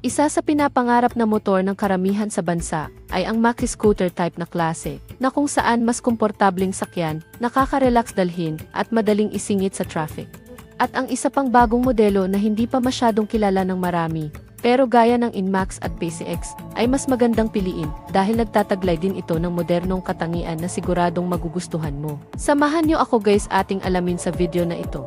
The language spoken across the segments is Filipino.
Isa sa pinapangarap na motor ng karamihan sa bansa ay ang maxi scooter type na klase, na kung saan mas komportabling sakyan, nakaka-relax dalhin, at madaling isingit sa traffic. At ang isa pang bagong modelo na hindi pa masyadong kilala ng marami, pero gaya ng Nmax at PCX, ay mas magandang piliin dahil nagtataglay din ito ng modernong katangian na siguradong magugustuhan mo. Samahan niyo ako guys ating alamin sa video na ito.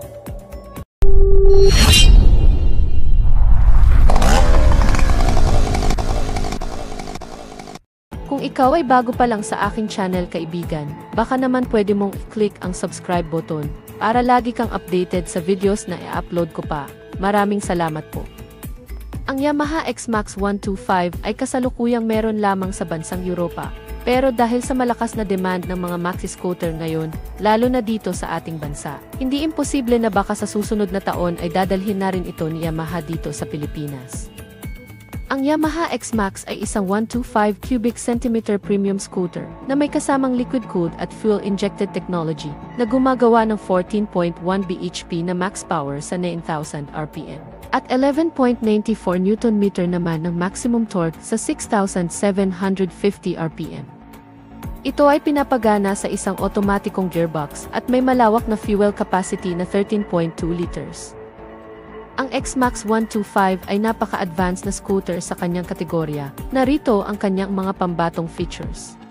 Kung ikaw ay bago pa lang sa aking channel kaibigan, baka naman pwede mong i-click ang subscribe button para lagi kang updated sa videos na i-upload ko pa. Maraming salamat po. Ang Yamaha Nmax 125 ay kasalukuyang meron lamang sa bansang Europa, pero dahil sa malakas na demand ng mga maxi scooter ngayon, lalo na dito sa ating bansa, hindi imposible na baka sa susunod na taon ay dadalhin na rin ito ni Yamaha dito sa Pilipinas. Ang Yamaha Nmax ay isang 125 cubic centimeter premium scooter na may kasamang liquid-cooled at fuel-injected technology na gumagawa ng 14.1 bhp na max power sa 9,000 rpm at 11.94 Nm naman ng maximum torque sa 6,750 rpm. Ito ay pinapagana sa isang otomatikong gearbox at may malawak na fuel capacity na 13.2 liters. Ang Nmax 125 ay napaka-advanced na scooter sa kanyang kategorya. Narito ang kanyang mga pambatong features.